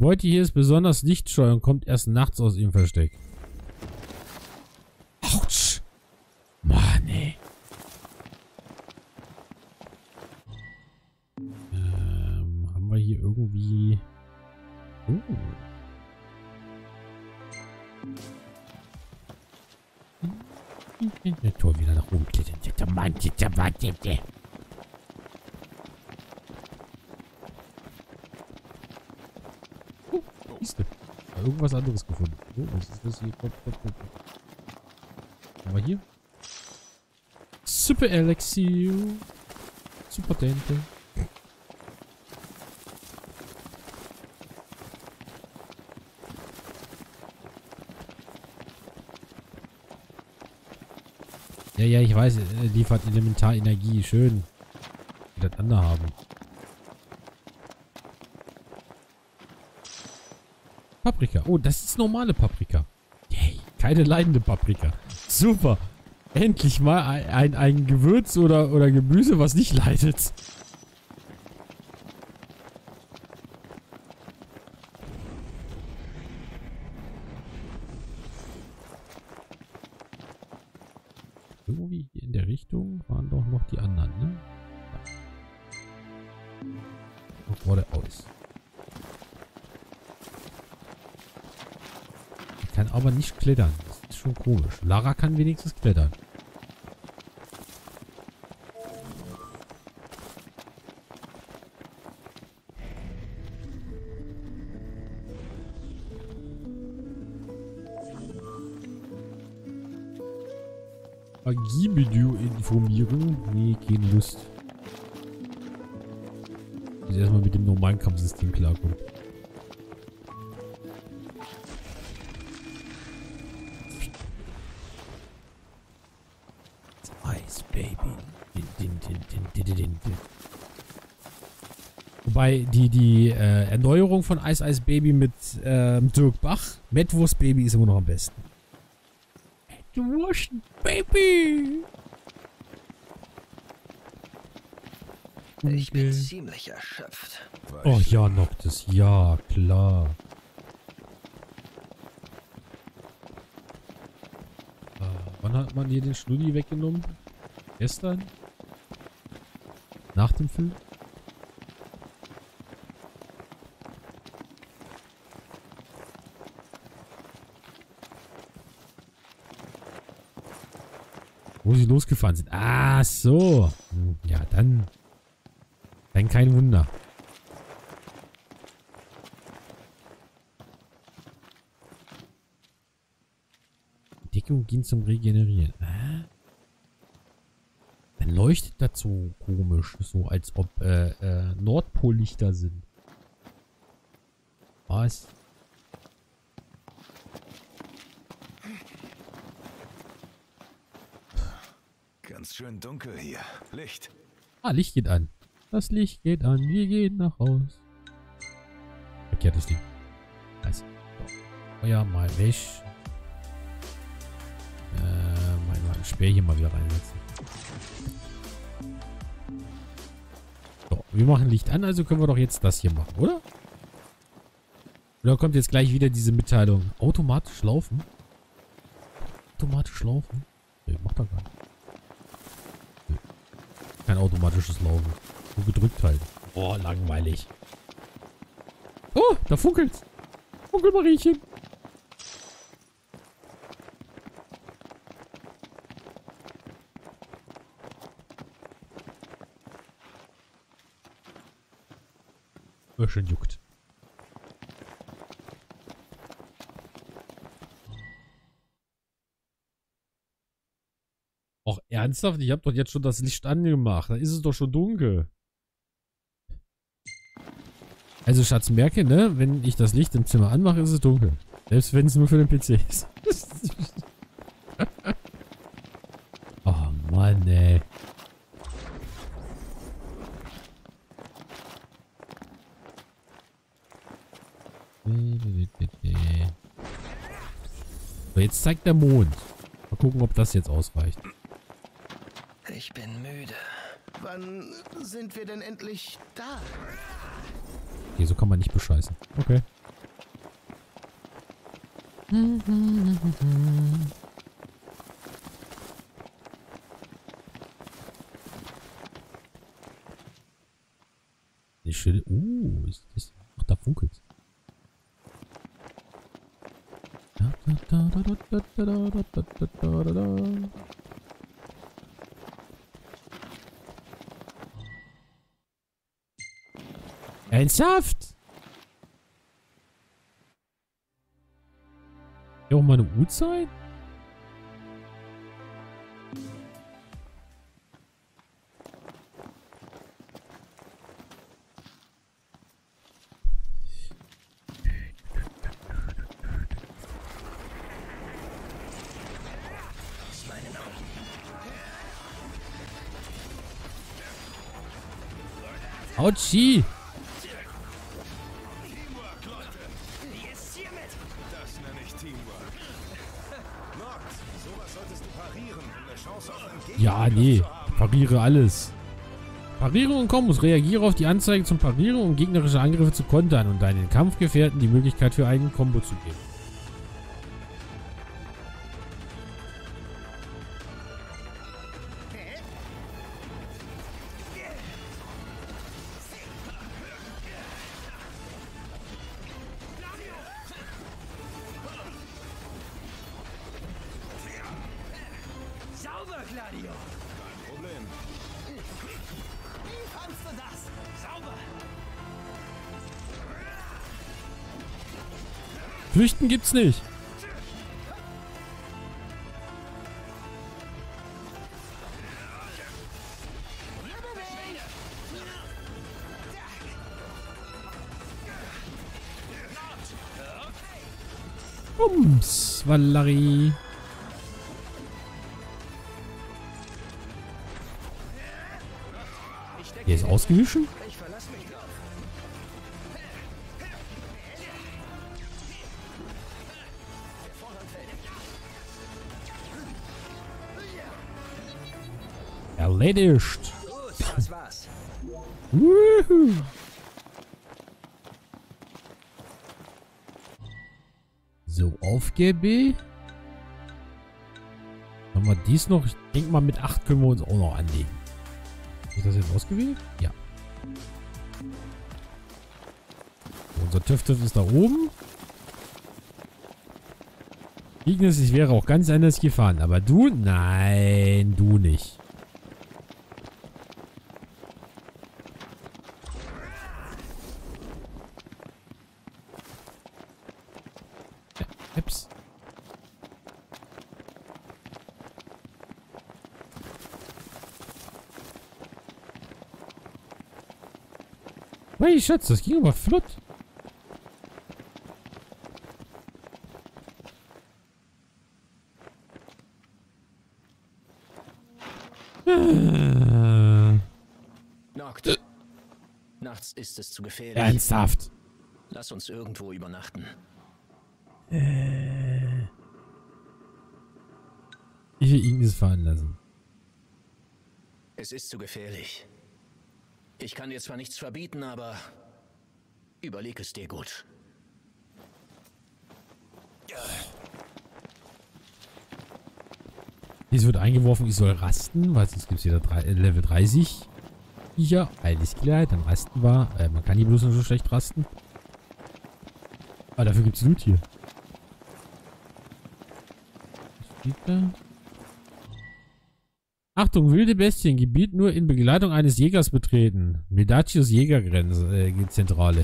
Beute hier ist besonders lichtscheu und kommt erst nachts aus ihrem Versteck. Autsch! Mann, ey. Haben wir hier irgendwie... Der Tor wieder nach oben klettern. Siehst du? Irgendwas anderes gefunden. Oh, was ist das hier? Komm. Haben wir hier? Super Elixier. Super Dente. Ja, ich weiß, liefert Elementarenergie. Schön. Die das andere haben. Paprika. Oh, das ist normale Paprika. Yay. Keine leidende Paprika. Super. Endlich mal ein Gewürz oder Gemüse, was nicht leidet. Irgendwie hier in der Richtung waren doch noch die anderen, ne? Wo war der aus? Ich kann aber nicht klettern. Das ist schon komisch. Lara kann wenigstens klettern. Magiemenü informieren? Nee, keine Lust. Ich muss erstmal mit dem normalen Kampfsystem klarkommen. Ice Baby. Wobei die Erneuerung von Ice Baby mit Dirk Bach, Metwurst Baby, ist immer noch am besten. Metwurst Baby! Ich bin ziemlich erschöpft. Oh ja, Noctis. Ja, klar. Wann hat man hier den Schnulli weggenommen? Gestern? Nach dem Film? Wo sie losgefahren sind. Ah, so. Ja, dann kein Wunder. Deckung ging zum Regenerieren. Dann leuchtet das so komisch. So als ob Nordpollichter sind. Was? Ganz schön dunkel hier. Licht. Ah, Licht geht an. Das Licht geht an. Wir gehen nach Haus. Verkehrtes Ding. Also. Feuer mal weg. Mein Speer hier mal wieder reinsetzen. So, wir machen Licht an, also können wir doch jetzt das hier machen, oder? Oder kommt jetzt gleich wieder diese Mitteilung? Automatisch laufen? Automatisch laufen? Nee, macht er gar nicht. Nee. Kein automatisches Laufen. Nur gedrückt halt. Oh, langweilig. Oh, da funkelt's. Funkelmariechen. Schön juckt. Och, ernsthaft? Ich habe doch jetzt schon das Licht angemacht. Da ist es doch schon dunkel. Also, Schatz, merke, ne? Wenn ich das Licht im Zimmer anmache, ist es dunkel. Selbst wenn es nur für den PC ist. Oh, Mann, ey. So, jetzt zeigt der Mond. Mal gucken, ob das jetzt ausreicht. Ich bin müde. Wann sind wir denn endlich da? Okay, so kann man nicht bescheißen. Okay. Eine Schille. Ist das. Ach, da funkelt's. Ernsthaft? Hier auch mal eine Uhrzeit? Autschi! Das nenne ich Teamwork. Noct, sowas solltest du parieren, um eine Chance auf ein Gegner Ja, nee. zu haben. Pariere alles. Pariere und Kombos. Reagiere auf die Anzeige zum Parieren, um gegnerische Angriffe zu kontern und deinen Kampfgefährten die Möglichkeit für einen Kombo zu geben. Sauber, Gladio! Kein Problem. Wie fandst du das? Sauber! Flüchten gibt's nicht. Bums, Valerie. Der ist ausgewichen? Ich verlasse mich drauf. Der Vorhang fällt. Erledigt. Gut, das war's. Wuhu. So, auf GB. Haben wir dies noch? Ich denke mal, mit 8 können wir uns auch noch anlegen. Ist das jetzt ausgewählt? Ja. So, unser TÜV ist da oben. Ignis, ich wäre auch ganz anders gefahren. Aber du? Nein, du nicht. Ja, Eps. Hey, Schatz, das ging aber flott. Noct. Nachts ist es zu gefährlich. Ernsthaft. Lass uns irgendwo übernachten. Ich will Ignis fahren lassen. Es ist zu gefährlich. Ich kann dir zwar nichts verbieten, aber überleg es dir gut. Dies wird eingeworfen, ich soll rasten, weil sonst gibt es wieder Level 30. Ja, alles klar, dann rasten wir. Man kann hier bloß noch so schlecht rasten. Aber dafür gibt es Loot hier. Was steht da? Achtung, wilde Bestien, Gebiet nur in Begleitung eines Jägers betreten. Medachios Jägergrenze, Zentrale.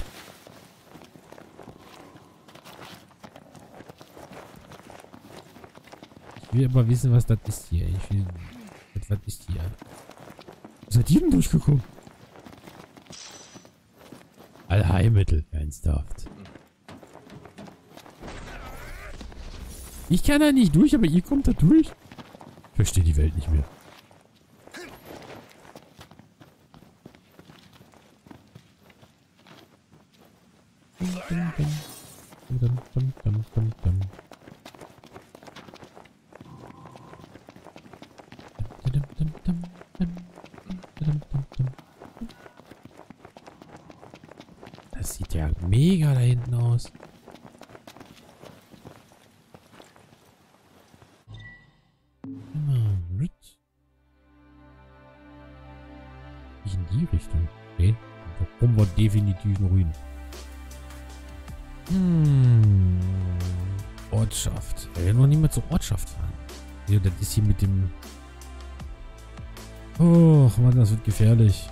Ich will aber wissen, was das ist hier. Ich will... Was ist hier? Wo seid ihr denn durchgekommen? Allheilmittel, ernsthaft. Ich kann da nicht durch, aber ihr kommt da durch? Ich verstehe die Welt nicht mehr. Das sieht ja mega da hinten aus. Nicht in die Richtung. Okay. Da kommen wir definitiv noch hin. Ortschaft. Ich will noch nicht mehr zur Ortschaft fahren. Ja, das ist hier mit dem... Oh, Mann, das wird gefährlich.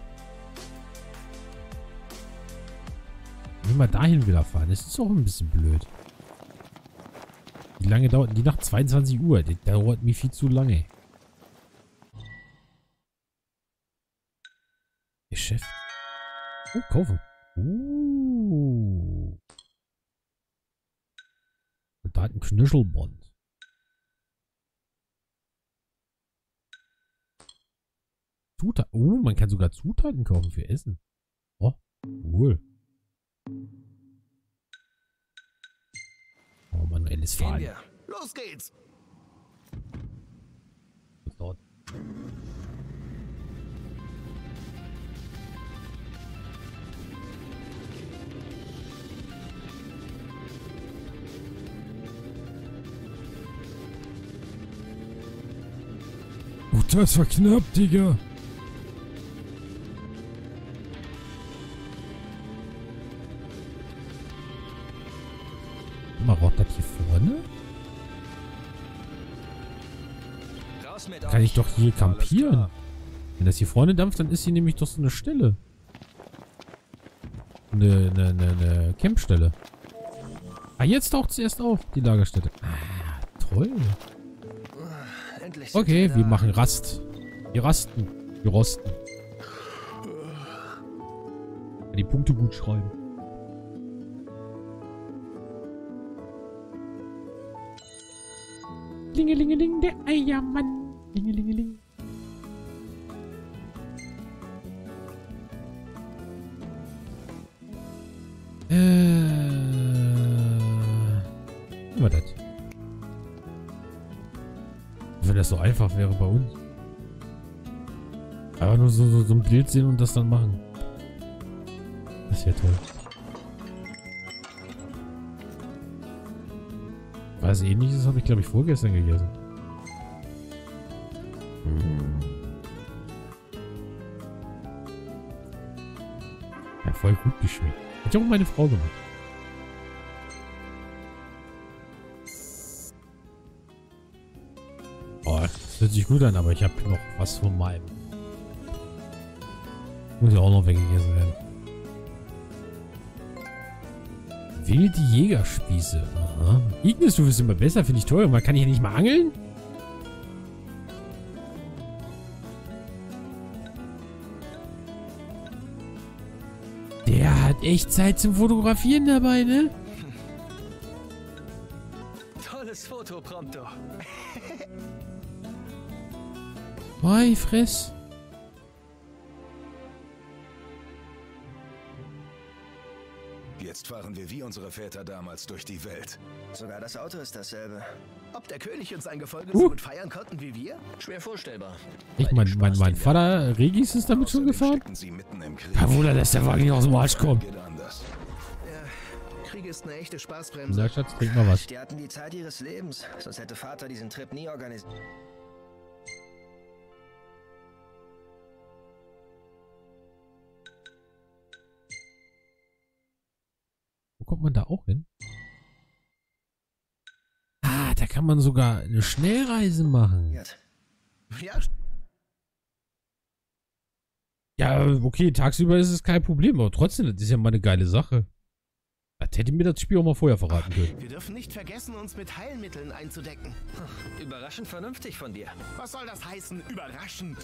Wenn wir dahin wieder fahren, das ist auch ein bisschen blöd. Wie lange dauert die nach 22 Uhr? Das dauert mir viel zu lange. Geschäft. Oh, kaufen. Und da hat ein Knöchelbond. Zutaten. Oh, man kann sogar Zutaten kaufen für Essen. Oh, cool. Oh, manuelles Fahren. Gehen wir. Los geht's. Was dauert? Oh, das war knapp, Digga. Mal raucht das hier vorne? Raus mit Kann ich euch. doch hier Alles campieren. klar. Wenn das hier vorne dampft, dann ist hier nämlich doch so eine Stelle. Eine Campstelle. Ah, jetzt taucht es erst auf, die Lagerstätte. Ah, toll. Endlich sind Okay, wir da. machen Rast. Wir rasten. Wir rosten. Die Punkte gut schreiben. Lingelingeling, der Eiermann. Lingelingeling. Wie war das? Wenn das so einfach wäre bei uns. Aber nur so ein Bild sehen und das dann machen. Das wäre toll. Was Ähnliches habe ich, glaube ich, vorgestern gegessen. Ja, voll gut geschmeckt. Hätte auch meine Frau gemacht. Oh, das hört sich gut an, aber ich habe noch was von meinem. Muss ja auch noch weggegessen werden. Wilde Jägerspieße. Aha. Ignis, du wirst immer besser, finde ich toll. Man kann hier nicht mal angeln? Der hat echt Zeit zum Fotografieren dabei, ne? Tolles Foto, Prompto. Oi, friss. Jetzt fahren wir wie unsere Väter damals durch die Welt. Sogar das Auto ist dasselbe. Ob der König und sein Gefolge so gut feiern konnten wie wir? Schwer vorstellbar. Ich mein Vater Regis ist damit schon Außerdem gefahren? stecken sie mitten im Krieg. Kein Wunder, dass der Wagen nicht aus dem Arsch kommt. Geht anders. Ja, Krieg ist eine echte Spaßbremse. Na, Schatz, trink mal was. Die hatten die Zeit ihres Lebens. Sonst hätte Vater diesen Trip nie organisiert. Wo kommt man da auch hin? Ah, da kann man sogar eine Schnellreise machen. Ja, Ja, okay, tagsüber ist es kein Problem, aber trotzdem, das ist ja mal eine geile Sache. Das hätte mir das Spiel auch mal vorher verraten können. wir dürfen nicht vergessen, uns mit Heilmitteln einzudecken. Überraschend vernünftig von dir. Was soll das heißen? Überraschend.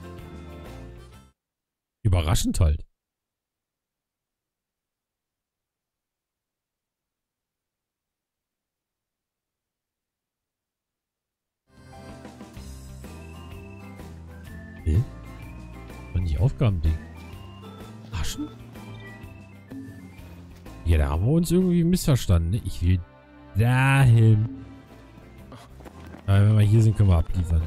Überraschend halt. Hä? War nicht Aufgabending. Aschen? Ja, da haben wir uns irgendwie missverstanden. Ne? Ich will dahin. Aber wenn wir hier sind, können wir abliefern.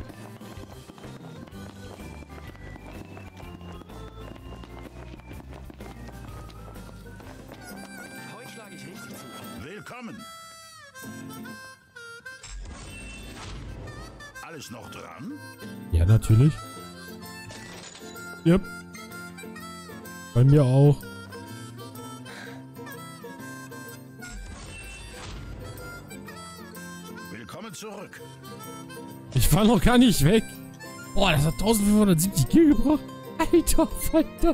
Heute schlage ich richtig zu. Willkommen! Alles noch dran? Ja, natürlich. Yep. Bei mir auch. Willkommen zurück. Ich fahr noch gar nicht weg. Boah, das hat 1570 Kill gebracht. Alter Falter.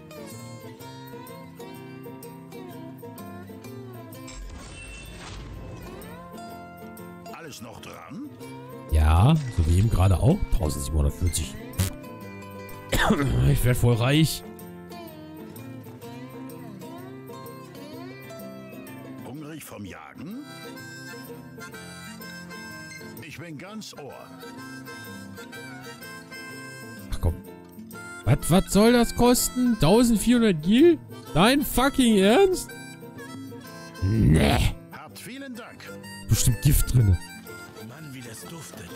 Alles noch dran? Ja, so wie eben gerade auch. 1740. Ich werde voll reich. Hungrig vom Jagen? Ich bin ganz Ohr. Ach komm. Was soll das kosten? 1400 Gil? Dein fucking Ernst? Nee. Habt vielen Dank. Bestimmt Gift drin. Mann, wie das duftet.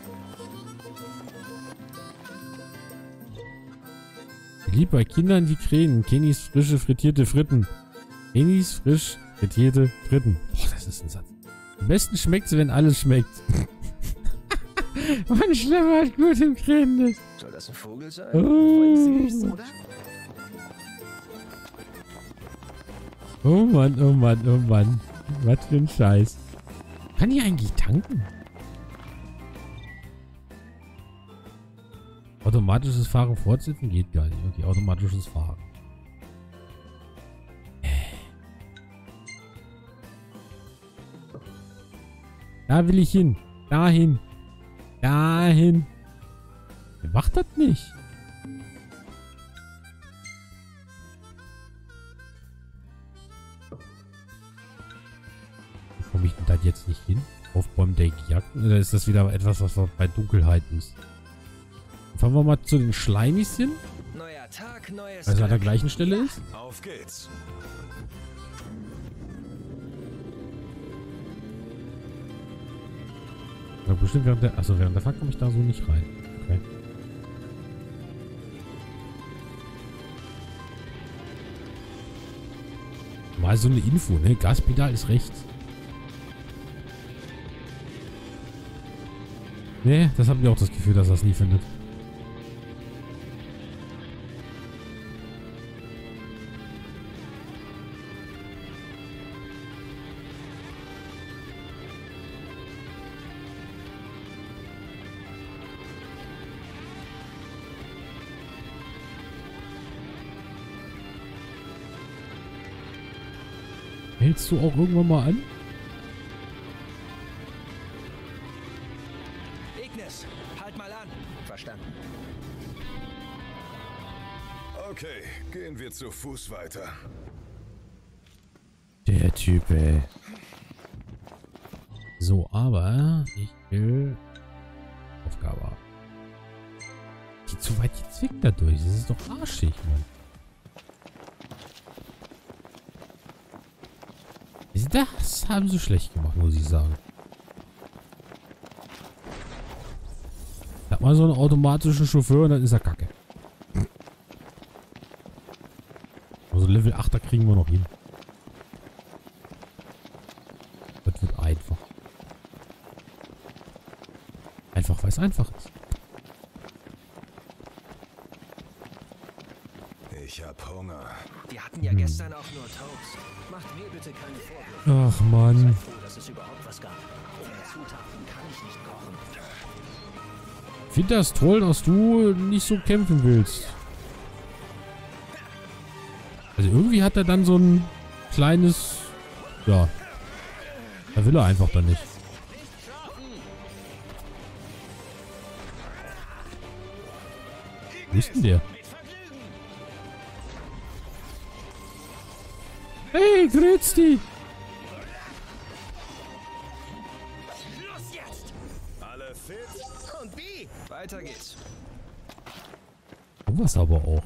Beliebt bei Kindern wie Krähen. Kennys frische frittierte Fritten. Kennys frisch frittierte Fritten. Boah, das ist ein Satz. Am besten schmeckt's, wenn alles schmeckt. Mann, Schlemmer hat gut im Krähennest. Soll das ein Vogel sein? Oh. Voll süß, oder? Oh Mann, oh Mann, oh Mann. Was für ein Scheiß. Kann ich eigentlich tanken? Automatisches Fahren fortsetzen geht gar nicht. Okay, automatisches Fahren. Da will ich hin. Dahin. Dahin. Wer macht das nicht? Wie komme ich denn da jetzt nicht hin? Aufbäumen der Jagden? Oder ist das wieder etwas, was bei Dunkelheit ist? Fahren wir mal zu den Schleimis hin. Neuer Tag, neues Weil es an der Glück. gleichen Stelle ist. Auf geht's. Ja, bestimmt während der... Achso, während der Fahrt komme ich da so nicht rein. Okay. Mal so eine Info, ne? Gaspedal ist rechts. Ne, das habt ihr auch das Gefühl, dass das nie findet. Hältst du auch irgendwann mal an? Ignis, halt mal an. Verstanden. Okay, gehen wir zu Fuß weiter. Der Typ, ey. So, aber ich will Aufgabe haben. Geht zu weit jetzt weg dadurch. Das ist doch arschig, Mann. Das haben sie schlecht gemacht, muss ich sagen. Hat mal so einen automatischen Chauffeur und dann ist er kacke. Also Level 8er kriegen wir noch hin. Das wird einfach. Einfach, weil es einfach ist. Ich hab Hunger. Wir hatten ja gestern auch nur Toast. Macht mir bitte keine Vorwürfe. Ach Mann. Froh, dass es überhaupt was gab. Ohne Zutaten kann ich nicht kochen. Ich finde das toll, dass du nicht so kämpfen willst. Also irgendwie hat er dann so ein kleines... Ja. Da will er einfach dann nicht. Wo ist denn der? Hey, grüß dich! Los jetzt! Alle fit? Und wie? Weiter geht's. Was aber auch.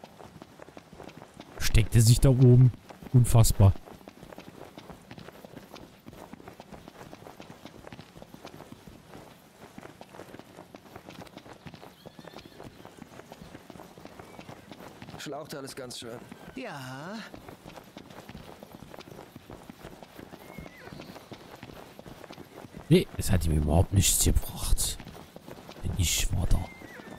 Steckt er sich da oben? Unfassbar. Schlaucht alles ganz schön. Ja. Nee, es hat ihm überhaupt nichts gebracht. Ich war da.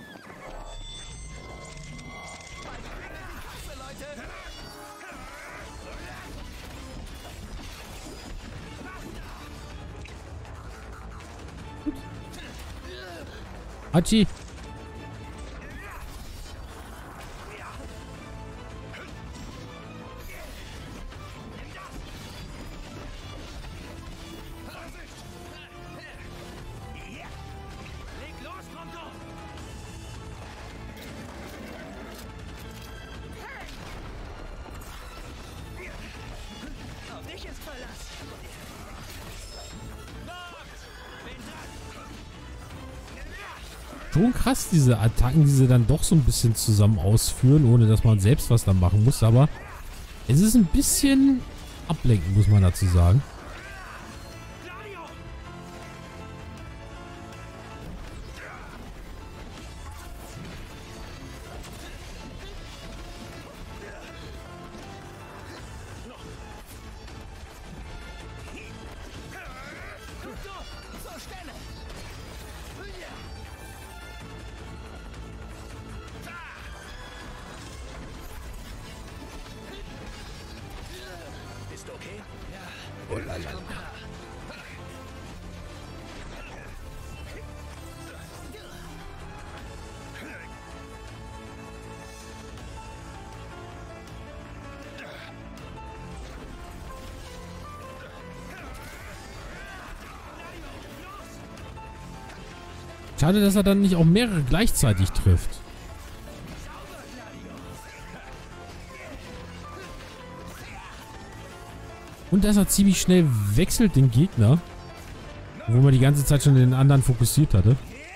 Hachi. Leg los, Pronto! Auf dich ist Verlass! Schon krass, diese Attacken, die sie dann doch so ein bisschen zusammen ausführen, ohne dass man selbst was dann machen muss. Aber es ist ein bisschen ablenkend, muss man dazu sagen. Zur Stelle! Bist du okay? Ja. Oh la la. Schade, dass er dann nicht auch mehrere gleichzeitig trifft. Und dass er ziemlich schnell wechselt den Gegner. Wo man die ganze Zeit schon den anderen fokussiert hatte.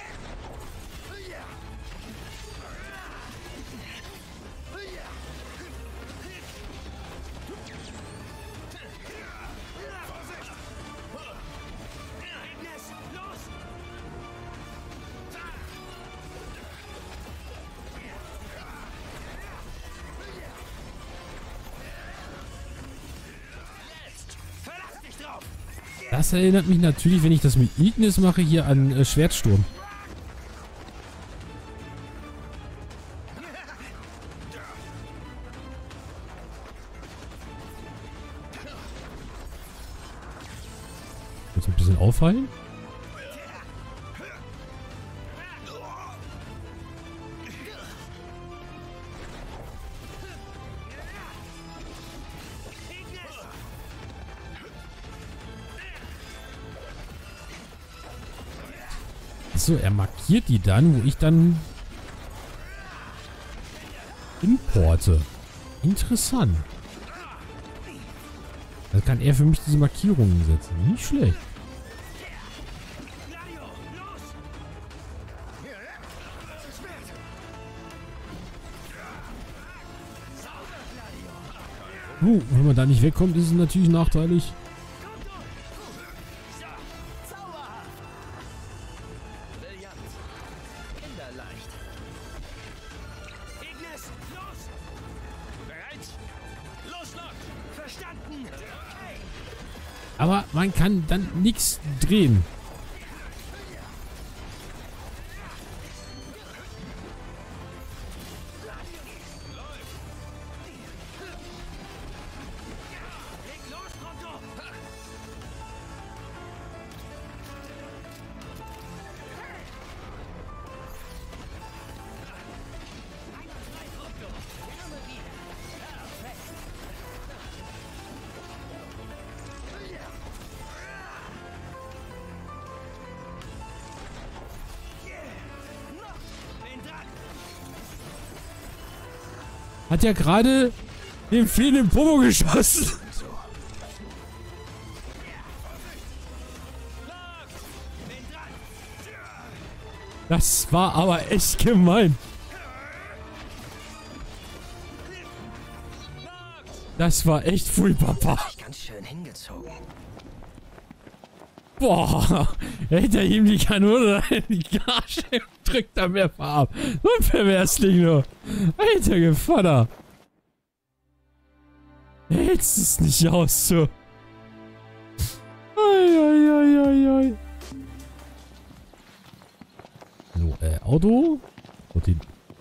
Das erinnert mich natürlich, wenn ich das mit Ignis mache, hier an Schwertsturm. Jetzt ein bisschen auffallen. So, er markiert die dann, wo ich dann importe. Interessant. Da kann er für mich diese Markierungen setzen. Nicht schlecht. Wenn man da nicht wegkommt, ist es natürlich nachteilig. Aber man kann dann nichts drehen. Hat ja gerade den fehlenden Popo geschossen. Das war aber echt gemein. Das war echt Pfui, Papa. Ganz schön hingezogen. Boah, hätte er ihm die Kanone in die Gage drückt, er mehr ab. So ein Perversling nur. Alter Gevatter. Hältst es nicht aus, so. Ei. So, Auto. Dorthin.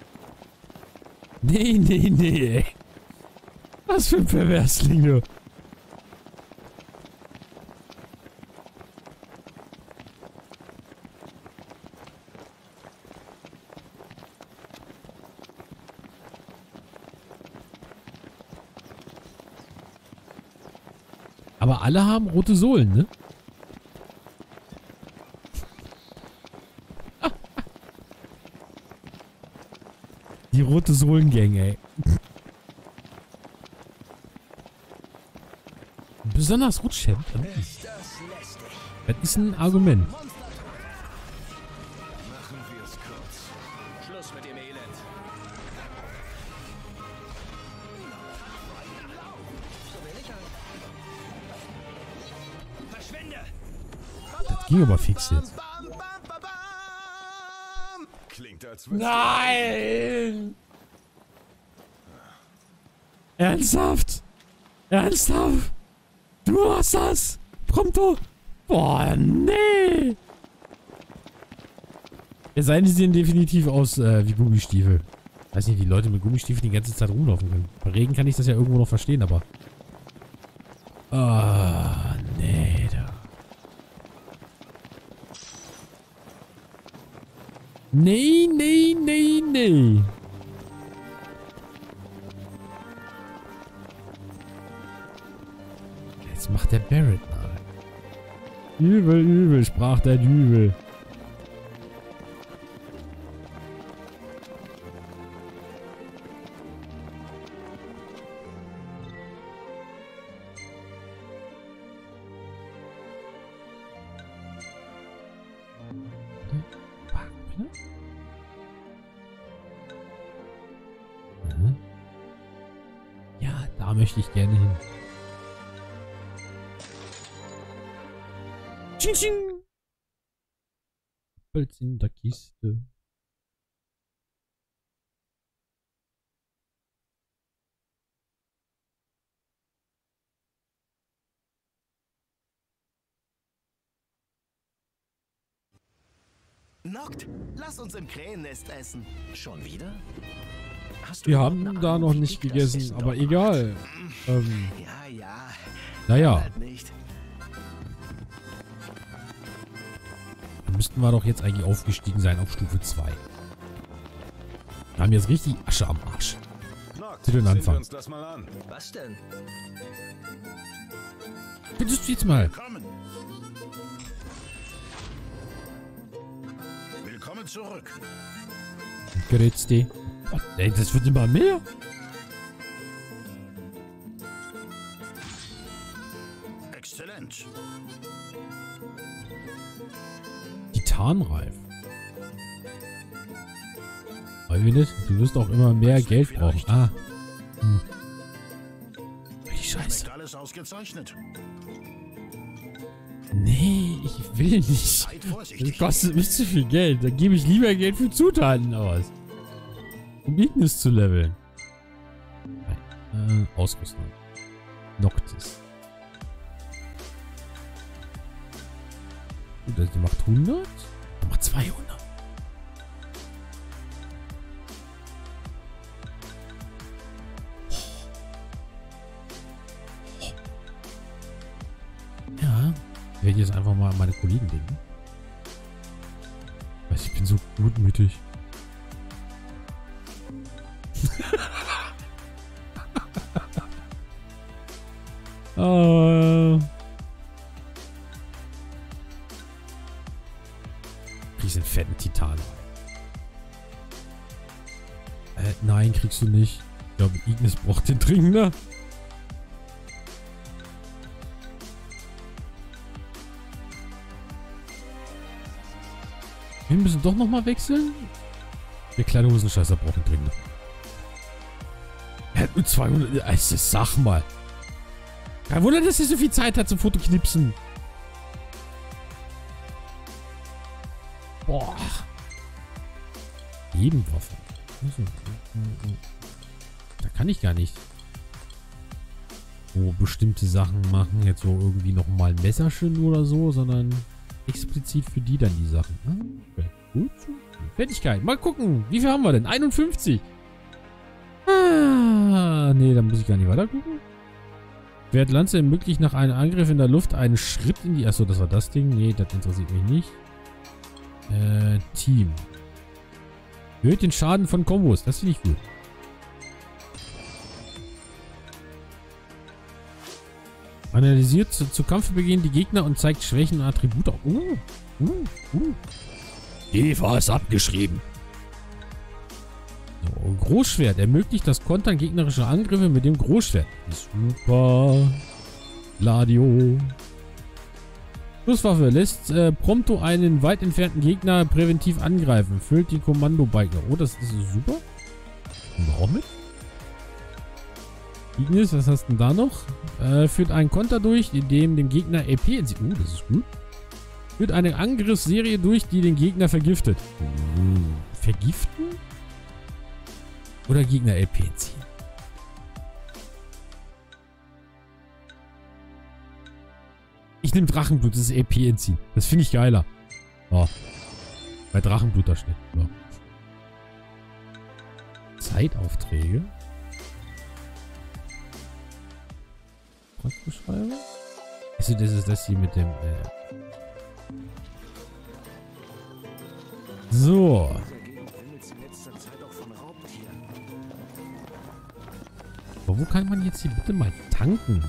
Nee, nee, nee, ey. Was für ein Perversling, du. Aber alle haben rote Sohlen, ne? Die rote Sohlengang, ey. Besonders Rutschhemd. Das ist ein Argument. Machen wir es kurz. Schluss mit dem Elend. Verschwinde! Das ging aber fix jetzt. Klingt, als würdest Nein! Ernsthaft? Ernsthaft? Du hast das? Prompto? Boah, nee! Es sei denn, sie sehen definitiv aus wie Gummistiefel. Weiß nicht, wie Leute mit Gummistiefeln die ganze Zeit rumlaufen können. Bei Regen kann ich das ja irgendwo noch verstehen, aber... Ah, nee, da. Nee, nee, nee, nee. Jetzt macht der Barrett mal. Übel, übel, sprach der Dübel. Ja, da möchte ich gerne hin. Tsching, tsching. Holz in der Kiste. Noct, lass uns im Krähennest essen. Schon wieder? Hast Wir überhaupt haben eine da Ahnung, noch wie nicht dick das gegessen, Essen aber dort egal. Ja, ja. Naja, Halt nicht. dann müssten wir doch jetzt eigentlich aufgestiegen sein auf Stufe 2. Wir haben jetzt richtig Asche am Arsch. Noct, Zu den sehen wir Anfang. uns das mal an. Was denn? Bittest du jetzt mal? Willkommen. Willkommen zurück. Gerät's die. Oh, ey, das wird immer mehr. Exzellent. Titanreif. Weil wir nicht. Du wirst auch immer mehr Geld brauchen. Ah. Hm. Die Scheiße. Schmeckt alles ausgezeichnet. Nee, ich will nicht. Seid Das vorsichtig. kostet mich zu viel Geld. Dann gebe ich lieber Geld für Zutaten aus. Um Ignis zu leveln. Nein. Ausrüstung. Noctis. Gut, also die macht 100. Die macht 200. Ja. Ich werde jetzt einfach mal an meine Kollegen denken. Weiß, ich bin so gutmütig. Kriegst den fetten Titan. Nein, kriegst du nicht. Ich glaube, Ignis braucht den Trinkender. Wir müssen doch nochmal wechseln. Der kleine Hosenscheißer braucht den Trinkender. Er hat nur 200. Also, sag mal. Kein Wunder, dass er so viel Zeit hat zum Fotoknipsen. Boah. Nebenwaffe. Da kann ich gar nicht so bestimmte Sachen machen. Jetzt so irgendwie nochmal ein Messerchen oder so, sondern explizit für die dann die Sachen. Okay, gut. Fertigkeit. Mal gucken. Wie viel haben wir denn? 51. Ah, nee, da muss ich gar nicht weiter gucken. Wert Lanze ermöglicht nach einem Angriff in der Luft einen Schritt in die... Achso, das war das Ding. Nee, das interessiert mich nicht. Team. Erhöht den Schaden von Kombos. Das finde ich gut. Analysiert zu Kampfbeginn die Gegner und zeigt Schwächen und Attribute. Eva ist abgeschrieben. So, Großschwert ermöglicht das Kontern gegnerischer Angriffe mit dem Großschwert. Super. Gladio. Schusswaffe lässt prompto einen weit entfernten Gegner präventiv angreifen. Füllt die Kommandobalken. Oh, das ist super. Nehmen wir auch mit. Ignis, was hast du denn da noch? Führt einen Konter durch, in dem dem Gegner EP entzieht. Das ist gut. Führt eine Angriffsserie durch, die den Gegner vergiftet. Vergiften? Oder Gegner LP entziehen? Ich nehme Drachenblut, das ist LP entziehen. Das finde ich geiler. Oh. Bei Drachenblut da steht. Ja. Zeitaufträge. Beschreibung? Also das ist das hier mit dem... So. Aber wo kann man jetzt hier bitte mal tanken?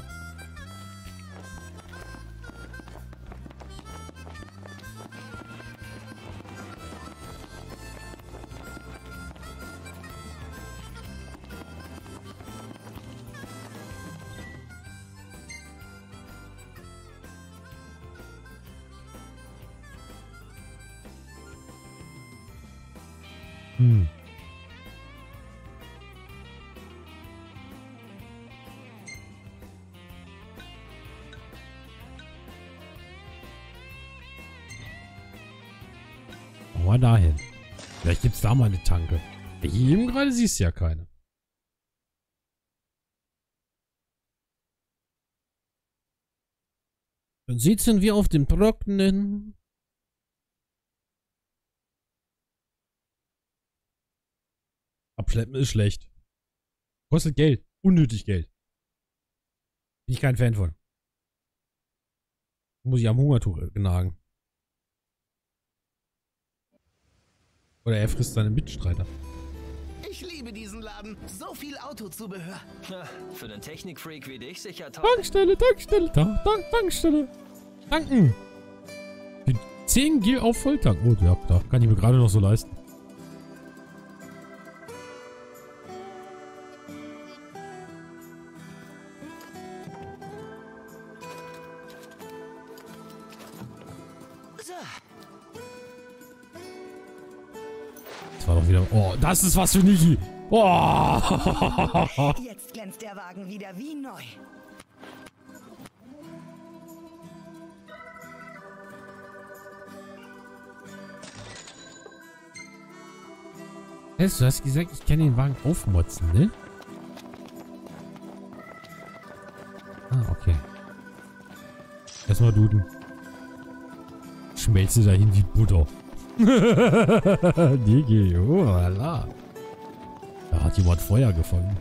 Mal dahin. Vielleicht gibt es da mal eine Tanke. Hier eben gerade siehst du ja keine. Dann sitzen wir auf dem Trockenen. Abschleppen ist schlecht. Kostet Geld. Unnötig Geld. Bin ich kein Fan von. Muss ich am Hungertuch nagen. Oder er frisst seine Mitstreiter. Ich liebe diesen Laden. So viel Autozubehör. Na, für den Technikfreak wie dich sicher toll. Tankstelle, Tankstelle, Tankstelle. Tanken. Für 10 Gil auf Volltank. Oh, ja, da kann ich mir gerade noch so leisten. Das war doch wieder... Oh, das ist was für Niki. Oh. Jetzt glänzt der Wagen wieder wie neu. Du hast gesagt, ich kann den Wagen aufmotzen, ne? Ah, okay. Erstmal duden. Schmelze dahin wie Butter. Digi, oh la. Da hat jemand Feuer gefangen.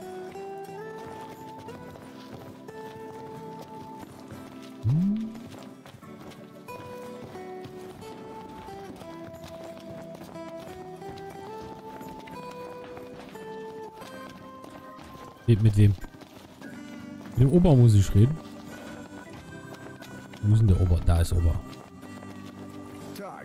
Mit wem? Mit dem Ober muss ich reden. Wo ist denn der Ober? Da ist Ober. Tag.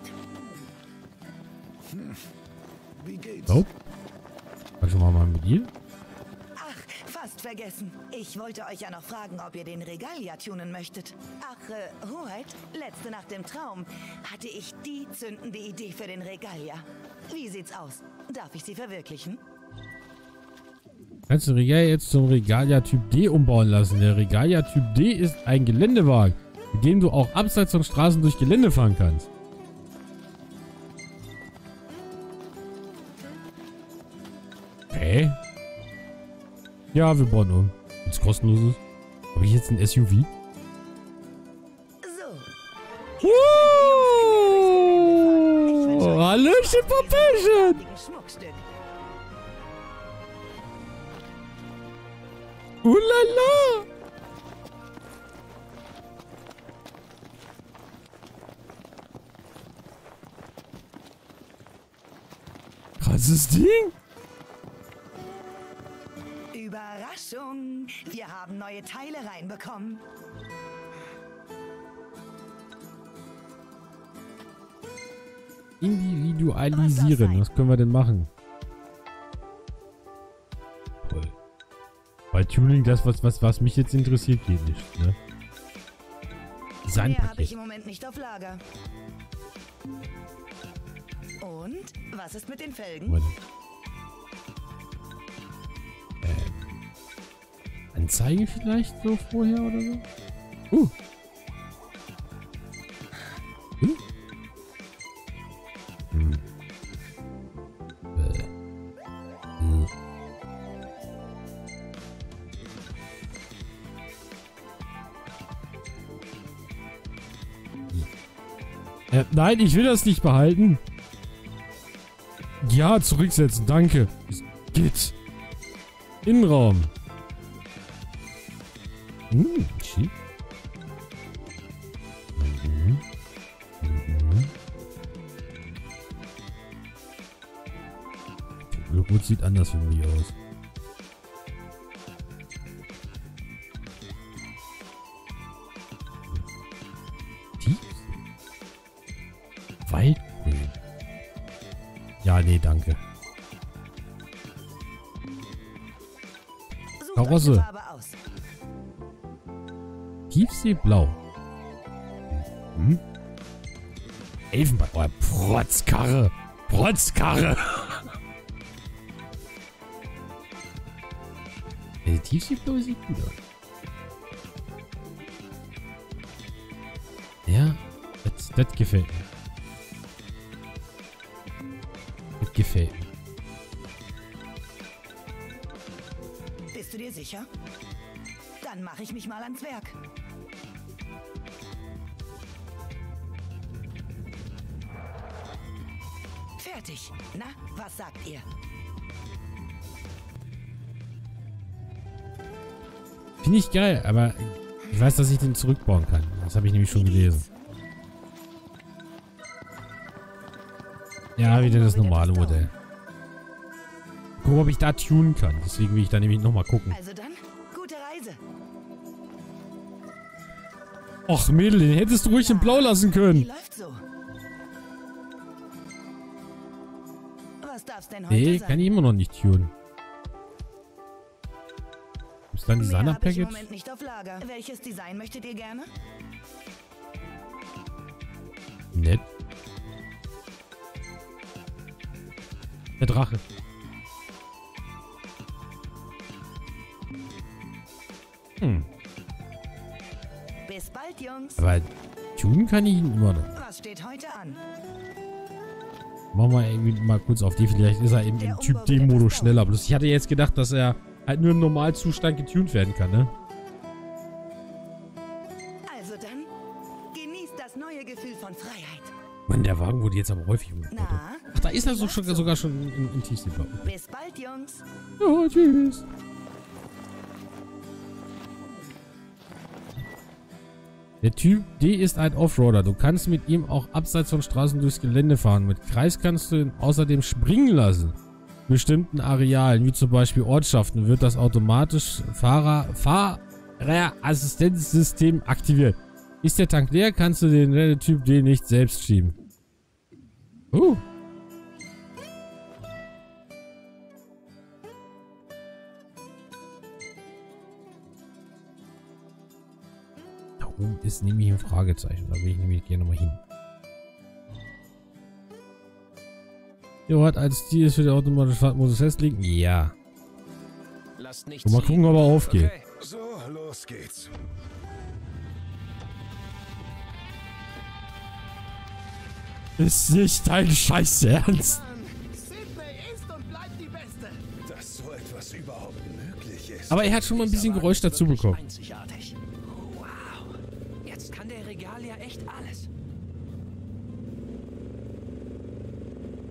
Wie geht's? So. Quatsch mal mit dir. Ach, fast vergessen. Ich wollte euch ja noch fragen, ob ihr den Regalia tunen möchtet. Ach, Hoheit, letzte Nacht im Traum hatte ich die zündende Idee für den Regalia. Wie sieht's aus? Darf ich sie verwirklichen? Kannst du den Regalia jetzt zum Regalia Typ D umbauen lassen. Der Regalia Typ D ist ein Geländewagen, mit dem du auch abseits von Straßen durch Gelände fahren kannst. Ja, wir bauen um. Wenn es kostenlos ist. Habe ich jetzt ein SUV? So. Hallo! Hallöchen, Popöchen! Schmuckstück. Ulala! Krasses Ding! Überraschung! Wir haben neue Teile reinbekommen. Individualisieren. Was können wir denn machen? Toll. Bei Tuning, das, was mich jetzt interessiert, geht nicht, ne? Mehr habe ich Designpaket. im Moment nicht auf Lager. Und? Was ist mit den Felgen? Warte. Anzeige vielleicht so vorher oder so? Hm. Nein, ich will das nicht behalten. Ja, zurücksetzen, danke. Geht. Innenraum. Schick. Rot sieht anders für mich aus. Tief? Waldgrün. Ja, nee, danke. Sucht Karosse. euch eine Farbe aus. Tiefseeblau. Elfenbein. Oh, Protzkarre. Protzkarre. Die Tiefseeblau sieht gut aus. Ja, das gefällt mir. Das gefällt mir. Bist du dir sicher? Dann mache ich mich mal ans Werk. Fertig. Na, was sagt ihr? Finde ich geil, aber ich weiß, dass ich den zurückbauen kann. Das habe ich nämlich schon gelesen. Ja, wieder das normale Modell. Gucken, ob ich da tunen kann. Deswegen will ich da nämlich nochmal gucken. Also dann, gute Reise. Och, Mädel, den hättest du ruhig in Blau lassen Wie können. läuft so? Was darf's denn heute Nee, sein? kann ich immer noch nicht tunen. Ist dann Mehr habe ich im Designer-Package? Moment nicht auf Lager. Welches Design möchtet ihr gerne? Nett. Der Drache. Bis bald, Jungs. Aber tunen kann ich ihn immer noch. Was steht heute an? Machen wir irgendwie mal kurz auf die. Vielleicht ist er eben im Typ D-Modus schneller. Bloß ich hatte jetzt gedacht, dass er halt nur im Normalzustand getuned werden kann, ne? Also dann, genießt das neue Gefühl von Freiheit. Mann, der Wagen wurde jetzt aber häufig umgebaut. Na, Ach, da ist er so sogar schon in Tiefseeblau. bis bald, Jungs. Ja, tschüss. Der Typ D ist ein Offroader. Du kannst mit ihm auch abseits von Straßen durchs Gelände fahren. Mit Kreis kannst du ihn außerdem springen lassen. In bestimmten Arealen, wie zum Beispiel Ortschaften, wird das automatisch Fahrerassistenzsystem aktiviert. Ist der Tank leer, kannst du den Typ D nicht selbst schieben. Da oben ist nämlich ein Fragezeichen. Da will ich nämlich gerne mal hin. Der Ort als Ziel ist für den automatischen Fahrtmodus festlegen? Ja. Lasst nicht So, mal gucken, ob er aufgeht. Okay. So, los geht's. Ist nicht dein Scheiß Ernst. Sydney ist und bleibt die Beste. Dass so etwas überhaupt möglich ist. Aber er hat schon mal ein bisschen Geräusch dazu bekommen. Einzigartig. Wow. Jetzt kann der Regal ja echt alles.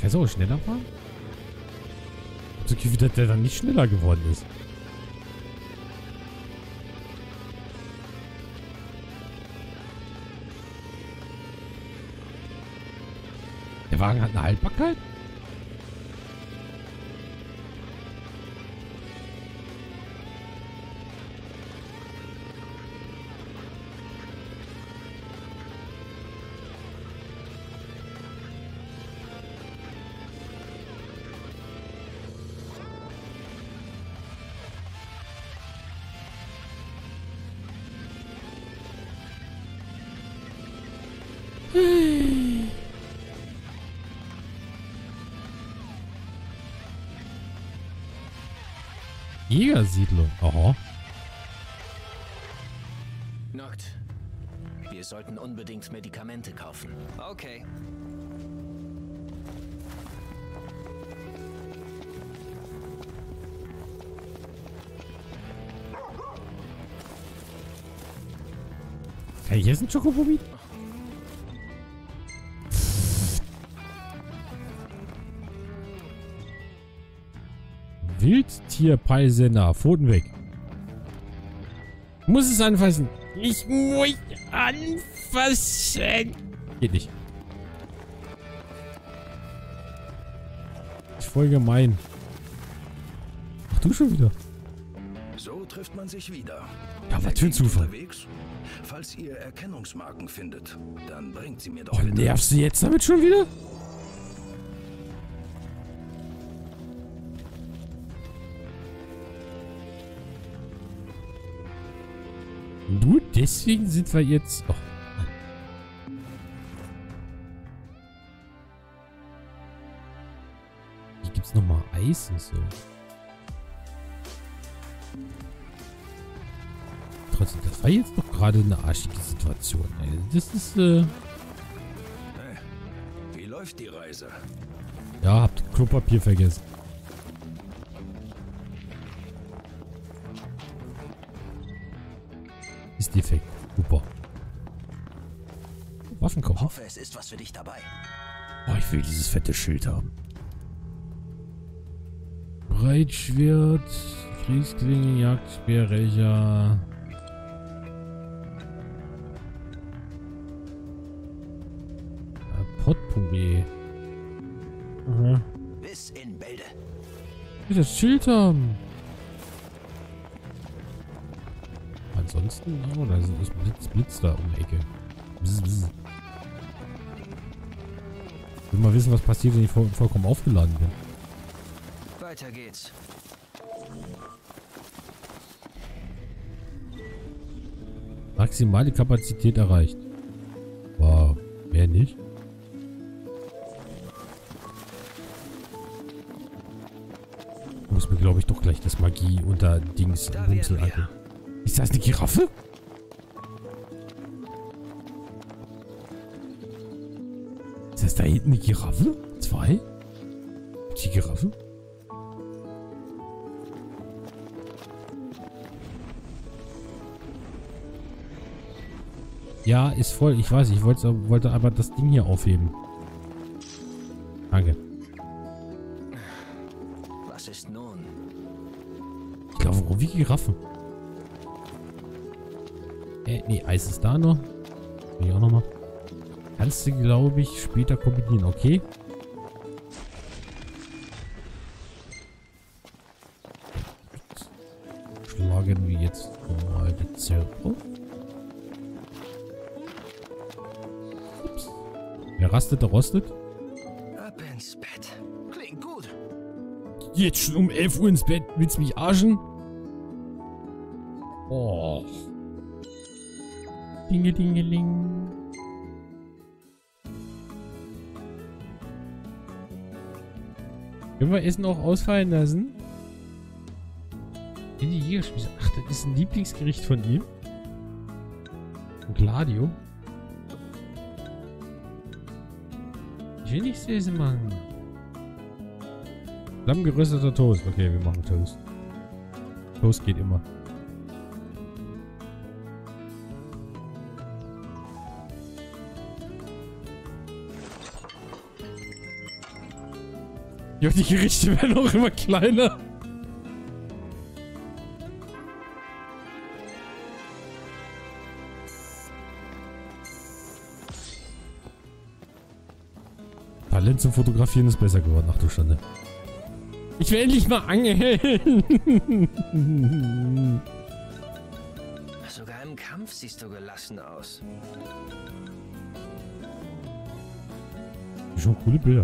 Kannst du auch schneller fahren? Ich hab das Gefühl, dass der dann nicht schneller geworden ist. Der Wagen hat eine Haltbarkeit? Jägersiedlung. Aha. Noct, wir sollten unbedingt Medikamente kaufen. Okay. Kann ich jetzt einen Schokobombi? Wildtierpeilsender. Pfoten weg. Muss es anfassen. Ich muss anfassen. Geht nicht. Ist voll gemein. Ach, du schon wieder. So trifft man sich wieder. Ja, was für ein Zufall. Unterwegs? Falls ihr Erkennungsmarken findet, dann bringt sie mir doch Oh, bitte. nervst du jetzt damit schon wieder? Nur deswegen sind wir jetzt... Oh. Hier gibt's nochmal Eis und so. Trotzdem, das war jetzt doch gerade eine arschige Situation. Ey. Das ist, Hey, wie läuft die Reise? Ja, habt Klopapier vergessen. Ist defekt. Super. Waffen kaufen. Hoffe, es ist was für dich dabei. Oh, ich will dieses fette Schild haben. Breitschwert, Kriegsklinge, Jagdspeer, Recher. Potpourri. Aha. Bis in Bälde. Ich will das Schild haben. Ansonsten, oh, da ist Blitz da um die Ecke. Bzz, bzz. Ich will mal wissen, was passiert, wenn ich vollkommen aufgeladen bin. Weiter geht's. Maximale Kapazität erreicht. Wow, mehr nicht. Ich muss mir, glaube ich, doch gleich das Magie unter Dings Da Bumsel wären wir. angucken. Ist das eine Giraffe? Ist das da hinten eine Giraffe? Zwei? Die Giraffe? Ja, ist voll. Ich weiß, ich wollte aber das Ding hier aufheben. Danke. Was ist nun? Ich glaube, warum wie Giraffen? Nee, Eis ist da noch. Will ich auch noch mal. Kannst du, glaube ich, später kombinieren, okay? Schlagen wir jetzt mal den Zelt auf. Ups. Wer rastet, der rostet. Ab ins Bett. Klingt gut. Jetzt schon um 11 Uhr ins Bett. Willst du mich arschen? Oh. Dingelingeling. Können wir Essen auch ausfallen lassen? In die Jägerspieße. Ach, das ist ein Lieblingsgericht von ihm. Von Gladio. Ich will nichts Essen machen. Zusammengerösteter Toast. Okay, wir machen Toast. Toast geht immer. Ja, die Gerichte werden auch immer kleiner. Talent zum Fotografieren ist besser geworden. Ach du Schande. Ich will endlich mal angeln. Sogar im Kampf siehst du gelassen aus. Schon coole Bilder.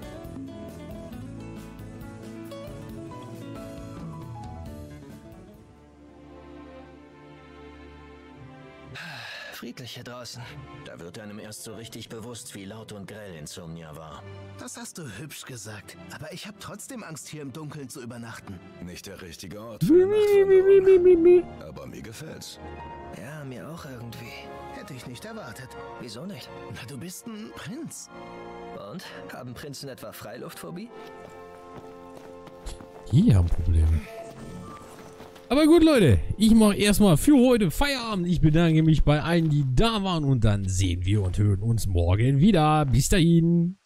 Friedlich hier draußen. Da wird einem erst so richtig bewusst, wie laut und grell Insomnia war. Das hast du hübsch gesagt. Aber ich habe trotzdem Angst, hier im Dunkeln zu übernachten. Nicht der richtige Ort für eine Nachtwanderung. Aber mir gefällt's. Ja, mir auch irgendwie. Hätte ich nicht erwartet. Wieso nicht? Na, du bist ein Prinz. Und? Haben Prinzen etwa Freiluftphobie? Die haben Probleme. Aber gut, Leute. Ich mache erstmal für heute Feierabend. Ich bedanke mich bei allen, die da waren. Und dann sehen wir und hören uns morgen wieder. Bis dahin.